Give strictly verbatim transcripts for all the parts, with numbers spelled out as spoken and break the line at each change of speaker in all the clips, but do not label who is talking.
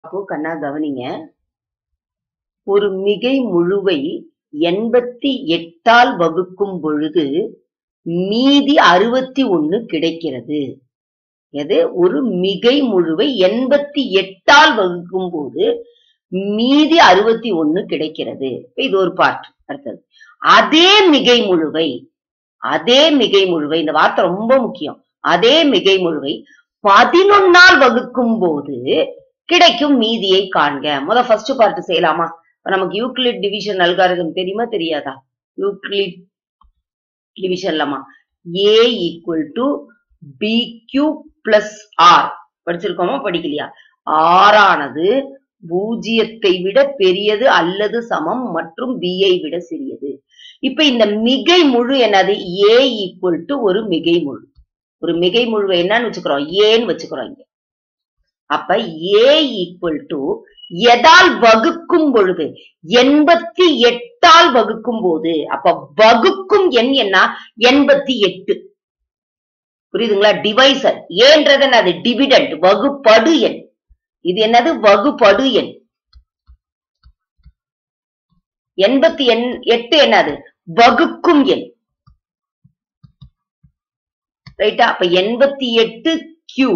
அப்போ கண்ணா கவனிங்க. ஒரு மிகை முழுவை எண்பத்தி எட்டால் வகுக்கும் பொழுது மீதி அறுபத்தி ஒன்று கிடைக்கிறது. எது? ஒரு மிகை முழுவை எண்பத்தி எட்டால் வகுக்கும் போது மீதி அறுபத்தி ஒன்று கிடைக்கிறது. இது ஒரு பார்ட். அடுத்தது அதே மிகை முழுவை அதே மிகை முழுவை இந்த வார்த்தை ரொம்ப முக்கியம். அதே மிகை முழுவை பதினொன்னால் வகுக்கும் போது கிடைக்கும் மீதியை காண்க. முத ஃபர்ஸ்ட் பார்ட் செய்யலாமா? நமக்கு யூக்ளிட் டிவிஷன் அல்காரிதம் தெரியுமா தெரியாதா? யூக்ளிட் டிவிஷன்லமா a equal to b q plus r படிச்சிருக்கோமா படிக்கலையா? ஆர் ஆனது பூஜ்ஜியத்தை விட பெரியது அல்லது சமம் மற்றும் b ஐ விட சிறியது. இப்ப இந்த மிகை முழு என்னது? a ஈக்குவல் டு ஒரு மிகை முழு. ஒரு மிகை முழுவை என்னன்னு வச்சுக்கிறோம்? ஏன்னு வச்சுக்கிறோம் இங்க. அப்ப a ஈக்குவல் டு எதால் வகுக்கும் பொழுது எண்பத்தி எட்டால் வகுக்கும் போது, அப்ப வகுக்கும் எண் என்ன? எண்பத்தி எட்டு. புரியுதுங்களா? டிவைசர் ஏன்றது என்னது? டிவிடெண்ட், வகுப்படு எண். இது என்னது? வகுப்படு எண். எண்பத்தி எட்டு என்னது? வகுக்கும் எண். ரைட்டா? அப்ப எண்பத்தி எட்டு கியூ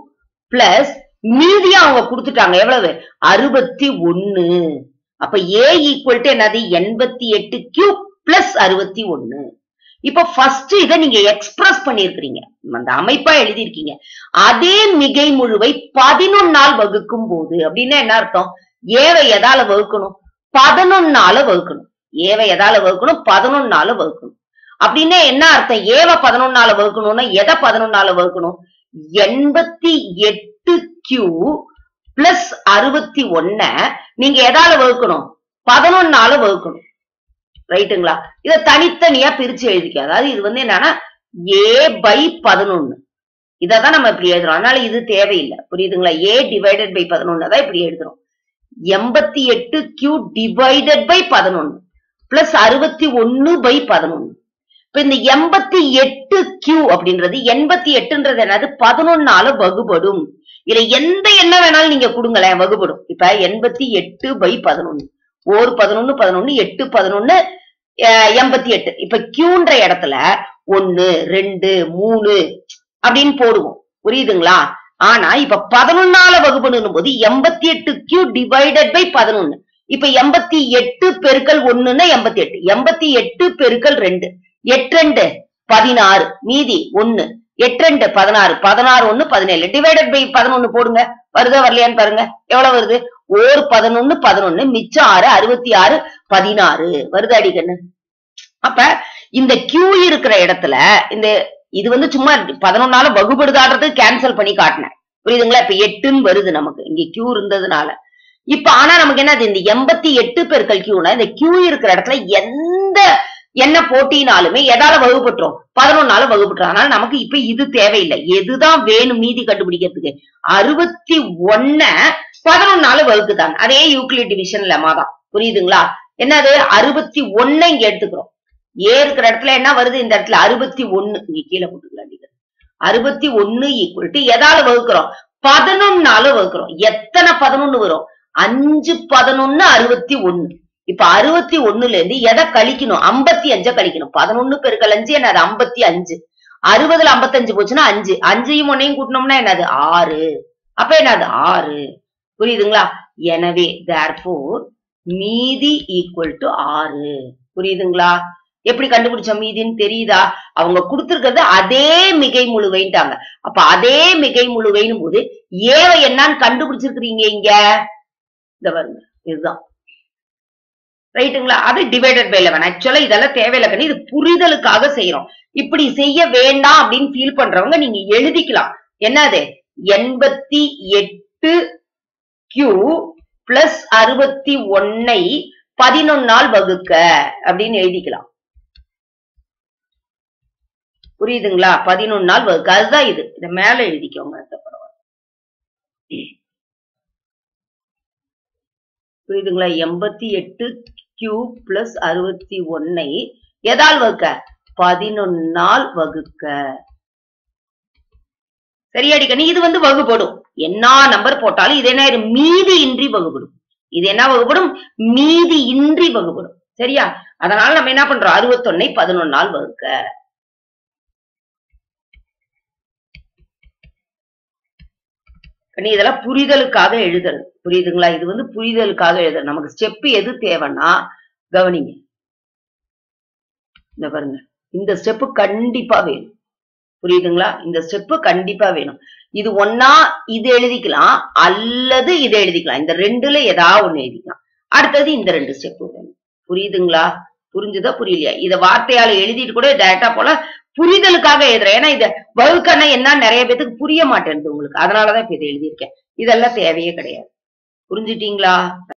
பிளஸ் மீதியா அவங்க கொடுத்துட்டாங்க எவ்வளவு? அறுபத்தி ஒன்னு. அப்ப a ஈக்குவல் டு என்னது? எண்பத்தி எட்டு கியூ பிளஸ் அறுபத்தி ஒன்னு. இப்ப ஃபர்ஸ்ட் இதை நீங்க எக்ஸ்பிரஸ் பண்ணிருக்கீங்க, அந்த அமைப்பா எழுதிருக்கீங்க. அதே மிகை முழுவை பதினொன்னால் வகுக்கும் போது அப்படின்னா என்ன அர்த்தம்? ஏவை எதால வகுக்கணும்? பதினொன்னால வகுக்கணும். ஏவை எதால வகுக்கணும்? பதினொன்னால வகுக்கணும். அப்படின்னா என்ன அர்த்தம்? ஏவை பதினொன்னால வகுக்கணும்னா எதை பதினொன்னால வகுக்கணும்? எண்பத்தி எட்டு கியூ பிளஸ் அறுபத்தி ஒன்ன நீங்க எதால வகுக்கணும்? பதினொன்னால வகுக்கணும். ரைட்டுங்களா? இத தனித்தனியா பிரிச்சு எழுதிக்க. அதாவது இது வந்து என்னன்னா a பை பதினொன்னு. இததான் நம்ம இப்படி எழுதுறோம். அதனால இது தேவையில்லை. புரியுதுங்களா? a டிவைடட் பை பதினொன்னு தான் இப்படி எழுதுறோம். எண்பத்தி எட்டு கியூ டிவைடட் பை பதினொன்னு பிளஸ் அறுபத்தி ஒன்னு பை பதினொன்னு. இப்ப இந்த எண்பத்தி எட்டு கியூ அப்படின்றது எண்பத்தி எட்டுன்றது என்னது? பதினொன்னால வகுபடும். இதுல எந்த எண்ணம் வேணாலும் நீங்க கொடுங்களேன், வகுபடும். இப்ப எண்பத்தி எட்டு பை பதினொன்னு, ஒரு பதினொன்னு பதினொன்னு, எட்டு பதினொன்னு, எண்பத்தி எட்டு. இப்ப கியூன்ற இடத்துல ஒன்னு ரெண்டு மூணு அப்படின்னு போடுவோம். புரியுதுங்களா? ஆனா இப்ப பதினொன்னால வகுபடும் போது எண்பத்தி எட்டு கியூ டிவைடட் பை பதினொன்னு. இப்ப எண்பத்தி எட்டு பெருக்கல் ஒண்ணுன்னா எண்பத்தி எட்டு. எண்பத்தி எட்டு பெருக்கல் ரெண்டு, எட்டு ரெண்டு பதினாறு, மீதி ஒன்னு, எட்டு ரெண்டு பதினாறு, பதினாறு ஒன்னு பதினேழு. டிவைடட் பை பதினொன்னு போடுங்க. வருதா வரலையான்னு பாருங்க. எவ்வளவு வருது? ஒரு பதினொன்னு பதினொன்னு, மிச்சம் ஆறு, அறுபத்தி ஆறு, பதினாறு. வருதா அடிக்கண்ணு? அப்ப இந்த கியூ இருக்கிற இடத்துல இந்த இது வந்து சும்மா பதினொன்னால வகுபடுதாடுறது கேன்சல் பண்ணி காட்டினேன். புரியுதுங்களா? இப்ப எட்டுன்னு வருது நமக்கு இங்க கியூ இருந்ததுனால. இப்ப ஆனா நமக்கு என்னது? இந்த எண்பத்தி எட்டு பெருக்கல் கியூனா இந்த கியூ இருக்கிற இடத்துல எந்த என்ன போட்டினாலுமே எதால வகுப்பட்டுரும்? பதினொன்னால வகுப்பட்டுரும். அதனால நமக்கு இப்ப இது தேவையில்லை. எதுதான் வேணும் மீதி கண்டுபிடிக்கிறதுக்கு? அறுபத்தி ஒன்ன பதினொன்னால வகுக்குதான். அதே யூக்ளிட் டிவிஷன் லெமா தான். புரியுதுங்களா? என்னது? அறுபத்தி ஒன்ன இங்க எடுத்துக்கிறோம். ஏ இருக்கிற இடத்துல என்ன வருது? இந்த இடத்துல அறுபத்தி ஒன்னு. இங்க கீழே போட்டுக்கலாம். அறுபத்தி ஒன்னு ஈக்குவல் டு எதால வகுக்கிறோம்? பதினொன்னால வகுக்கிறோம். எத்தனை பதினொன்னு வரும்? அஞ்சு பதினொன்னு அறுபத்தி ஒன்னு. இப்ப அறுபத்தி ஒண்ணுல இருந்து எதை கழிக்கணும்? ஐம்பத்தி அஞ்ச கழிக்கணும். பதினொன்னு பெருக்கல் அஞ்சு என்னது? ஐம்பத்தி அஞ்சு. அறுபதுல ஐம்பத்தி அஞ்சு போச்சுன்னா அஞ்சு. அஞ்சையும் ஒன்னையும் கூட்டணும்னா என்னது? ஆறு. அப்ப என்னது? ஆறு. புரியுதுங்களா? எனவே therefore மீதி ஈக்குவல் டு ஆறு. புரியுதுங்களா? எப்படி கண்டுபிடிச்ச மீதின்னு தெரியுதா? அவங்க கொடுத்திருக்கிறது அதே மிகை முழுவைன்ட்டாங்க. அப்ப அதே மிகை முழுவைன்னு போது ஏவை என்னன்னு கண்டுபிடிச்சிருக்கிறீங்க இங்க. இந்த வருங்க இதுதான். ரைட்டுங்களா? அது டிவைடட் பை லெவன். ஆக்சுவலா இதெல்லாம் தேவையில்லை. இது புரிதலுக்காக செய்யறோம். இப்படி செய்ய வேண்டாம் அப்படின்னு ஃபீல் பண்றவங்க நீங்க எழுதிக்கலாம். என்னது? எண்பத்தி எட்டு கியூ பிளஸ் அறுபத்தி ஒன்னை பதினொன்னால் வகுக்க அப்படின்னு எழுதிக்கலாம். புரியுதுங்களா? பதினொன்னால் வகுக்க. அதுதான் இது. இத மேல எழுதிக்கோங்க. புரியுதுங்களா? எண்பத்தி எட்டு கியூ பிளஸ் அறுபத்தி ஒன்னை எதால் வகுக்க? பதினொன்னால் வகுக்க. சரியாடி கண்ணு? இது வந்து வகுப்படும். என்ன நம்பர் போட்டாலும் இது என்ன மீதி இன்றி வகுப்படும். இது என்ன வகுப்படும்? மீதி இன்றி வகுப்படும். சரியா? அதனால நம்ம என்ன பண்றோம்? அறுபத்தொன்னை பதினொன்னால் வகுக்க. இதெல்லாம் புரிதலுக்காக எழுதுறது. புரியுதுங்களா? இது வந்து புரிதலுக்காக எழுதுறது. நமக்கு ஸ்டெப் எது தேவைன்னா கவனிங்க. இந்த பாருங்க. இந்த ஸ்டெப் கண்டிப்பா வேணும். புரியுதுங்களா? இந்த ஸ்டெப் கண்டிப்பா வேணும். இது ஒன்னா இது எழுதிக்கலாம் அல்லது இதை எழுதிக்கலாம். இந்த ரெண்டுல ஏதாவது ஒண்ணு எழுதிக்கலாம். அடுத்தது இந்த ரெண்டு ஸ்டெப் வேணும். புரியுதுங்களா? புரிஞ்சுதா புரியலையா? இத வார்த்தையால எழுதிட்டு கூட டைரக்டா போல புரிதலுக்காக எழுதுறேன். ஏன்னா இத வகுக்கன்னா என்ன நிறைய பேத்துக்கு புரிய மாட்டேங்குது உங்களுக்கு. அதனாலதான் இப்ப இதை எழுதியிருக்கேன். இதெல்லாம் தேவையே கிடையாது. புரிஞ்சுட்டீங்களா?